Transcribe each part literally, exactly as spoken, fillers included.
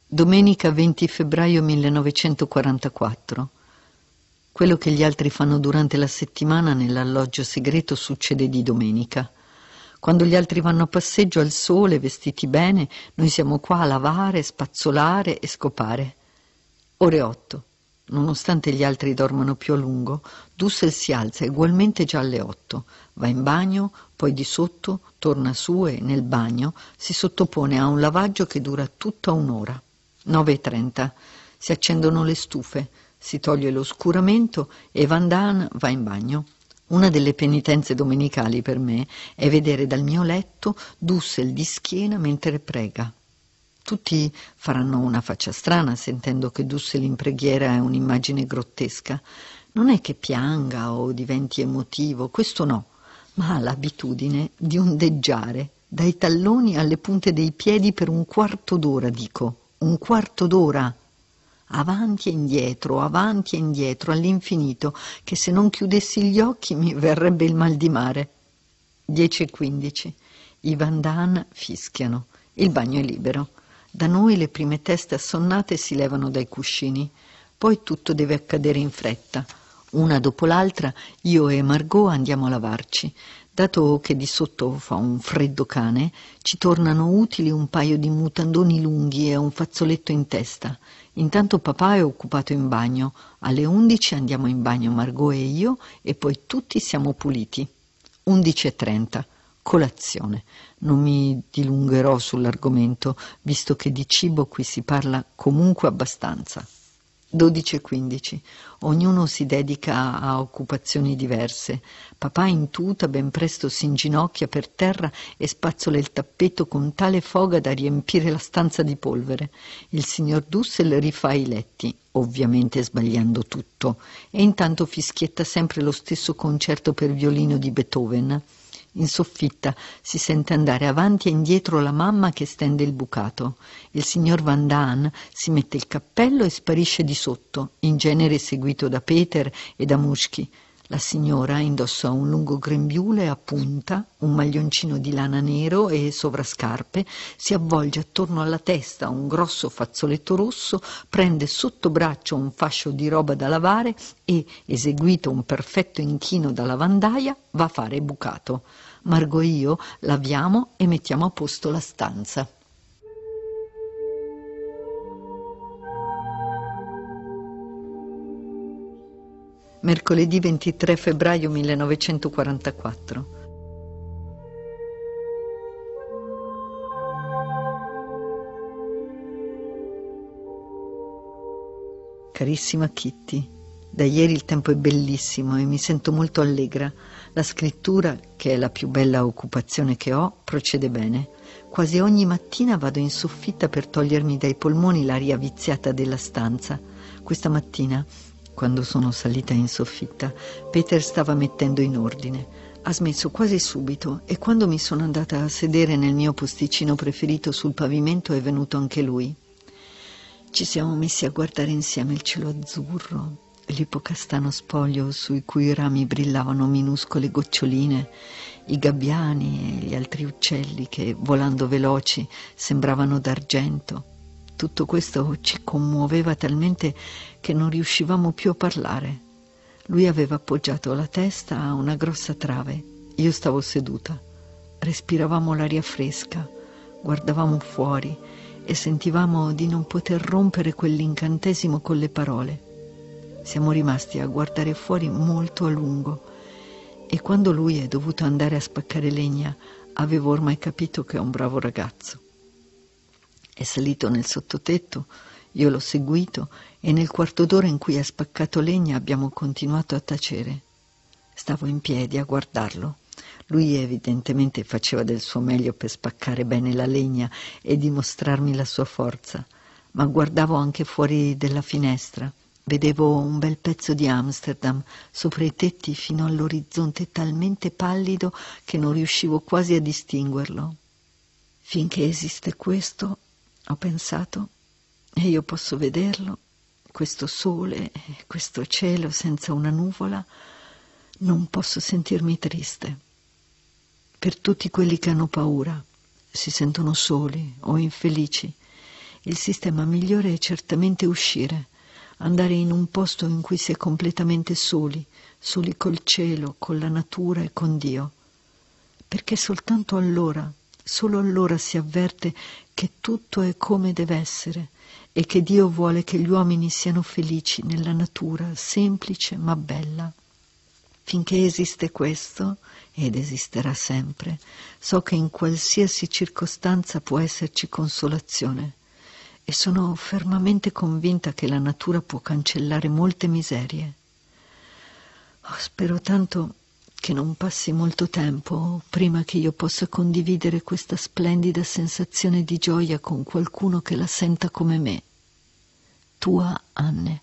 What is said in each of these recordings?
Domenica venti febbraio millenovecentoquarantaquattro. Quello che gli altri fanno durante la settimana nell'alloggio segreto succede di domenica. Quando gli altri vanno a passeggio al sole, vestiti bene, noi siamo qua a lavare, spazzolare e scopare. Ore otto. Nonostante gli altri dormano più a lungo, Dussel si alza ugualmente già alle otto, va in bagno, poi di sotto, torna su e nel bagno si sottopone a un lavaggio che dura tutta un'ora. nove e trenta. Si accendono le stufe, si toglie l'oscuramento e Van Daan va in bagno. Una delle penitenze domenicali per me è vedere dal mio letto Dussel di schiena mentre prega. Tutti faranno una faccia strana sentendo che Dussel in preghiera è un'immagine grottesca. Non è che pianga o diventi emotivo, questo no, ma ha l'abitudine di ondeggiare dai talloni alle punte dei piedi per un quarto d'ora, dico, un quarto d'ora, avanti e indietro, avanti e indietro, all'infinito, che se non chiudessi gli occhi mi verrebbe il mal di mare. Dieci e quindici. I Van Daan fischiano. Il bagno è libero. Da noi le prime teste assonnate si levano dai cuscini. Poi tutto deve accadere in fretta. Una dopo l'altra io e Margot andiamo a lavarci. Dato che di sotto fa un freddo cane, ci tornano utili un paio di mutandoni lunghi e un fazzoletto in testa. Intanto papà è occupato in bagno. Alle undici andiamo in bagno Margot e io e poi tutti siamo puliti. undici e trenta. Colazione. Non mi dilungherò sull'argomento, visto che di cibo qui si parla comunque abbastanza. dodici e quindici. Ognuno si dedica a occupazioni diverse. Papà in tuta ben presto si inginocchia per terra e spazzola il tappeto con tale foga da riempire la stanza di polvere. Il signor Dussel rifà i letti, ovviamente sbagliando tutto, e intanto fischietta sempre lo stesso concerto per violino di Beethoven. In soffitta si sente andare avanti e indietro la mamma che stende il bucato. Il signor Van Daan si mette il cappello e sparisce di sotto, in genere seguito da Peter e da Muschki. La signora indossa un lungo grembiule a punta, un maglioncino di lana nero e sovrascarpe, si avvolge attorno alla testa un grosso fazzoletto rosso, prende sotto braccio un fascio di roba da lavare e, eseguito un perfetto inchino da lavandaia, va a fare bucato. Margot e io laviamo e mettiamo a posto la stanza. Mercoledì ventitré febbraio millenovecentoquarantaquattro. Carissima Kitty, da ieri il tempo è bellissimo e mi sento molto allegra. La scrittura, che è la più bella occupazione che ho, procede bene. Quasi ogni mattina vado in soffitta per togliermi dai polmoni l'aria viziata della stanza. Questa mattina, quando sono salita in soffitta, Peter stava mettendo in ordine. Ha smesso quasi subito e quando mi sono andata a sedere nel mio posticino preferito sul pavimento è venuto anche lui. Ci siamo messi a guardare insieme il cielo azzurro, l'ipocastano spoglio sui cui rami brillavano minuscole goccioline, i gabbiani e gli altri uccelli che, volando veloci, sembravano d'argento. Tutto questo ci commuoveva talmente che non riuscivamo più a parlare. Lui aveva appoggiato la testa a una grossa trave, io stavo seduta. Respiravamo l'aria fresca, guardavamo fuori e sentivamo di non poter rompere quell'incantesimo con le parole. Siamo rimasti a guardare fuori molto a lungo e quando lui è dovuto andare a spaccare legna avevo ormai capito che è un bravo ragazzo. È salito nel sottotetto, io l'ho seguito e nel quarto d'ora in cui ha spaccato legna abbiamo continuato a tacere. Stavo in piedi a guardarlo. Lui evidentemente faceva del suo meglio per spaccare bene la legna e dimostrarmi la sua forza, ma guardavo anche fuori della finestra. Vedevo un bel pezzo di Amsterdam sopra i tetti fino all'orizzonte talmente pallido che non riuscivo quasi a distinguerlo. Finché esiste questo, ho pensato, e io posso vederlo, questo sole, questo cielo senza una nuvola, non posso sentirmi triste. Per tutti quelli che hanno paura, si sentono soli o infelici Il sistema migliore è certamente uscire, andare in un posto in cui si è completamente soli, soli col cielo, con la natura e con Dio. Perché soltanto allora, solo allora si avverte che tutto è come deve essere e che Dio vuole che gli uomini siano felici nella natura, semplice ma bella. Finché esiste questo, ed esisterà sempre, so che in qualsiasi circostanza può esserci consolazione e sono fermamente convinta che la natura può cancellare molte miserie. Oh, spero tanto che non passi molto tempo prima che io possa condividere questa splendida sensazione di gioia con qualcuno che la senta come me. Tua Anne.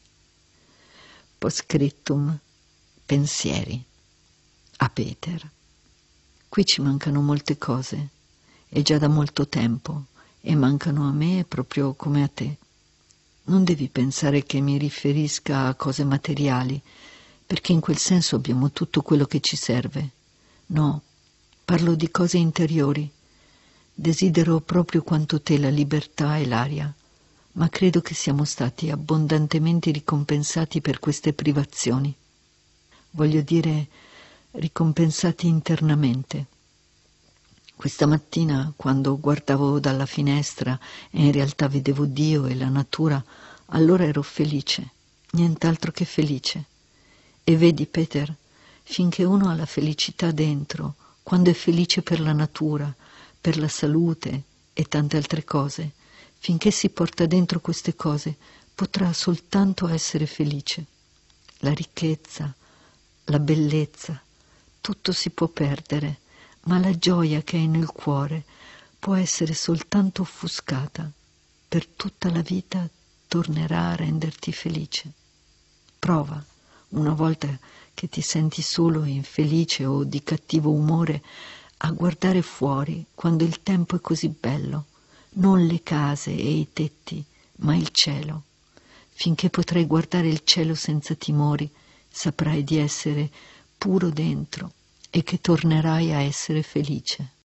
Postscriptum. Pensieri. A Peter. Qui ci mancano molte cose, e già da molto tempo, e mancano a me proprio come a te. Non devi pensare che mi riferisca a cose materiali, perché in quel senso abbiamo tutto quello che ci serve. No, parlo di cose interiori. Desidero proprio quanto te la libertà e l'aria, ma credo che siamo stati abbondantemente ricompensati per queste privazioni. Voglio dire, ricompensati internamente. Questa mattina, quando guardavo dalla finestra e in realtà vedevo Dio e la natura, allora ero felice, nient'altro che felice. E vedi, Peter, finché uno ha la felicità dentro, quando è felice per la natura, per la salute e tante altre cose, finché si porta dentro queste cose, potrà soltanto essere felice. La ricchezza, la bellezza, tutto si può perdere, ma la gioia che hai nel cuore può essere soltanto offuscata. Per tutta la vita tornerà a renderti felice. Prova, una volta che ti senti solo e infelice o di cattivo umore, a guardare fuori quando il tempo è così bello, non le case e i tetti, ma il cielo. Finché potrai guardare il cielo senza timori, saprai di essere puro dentro e che tornerai a essere felice.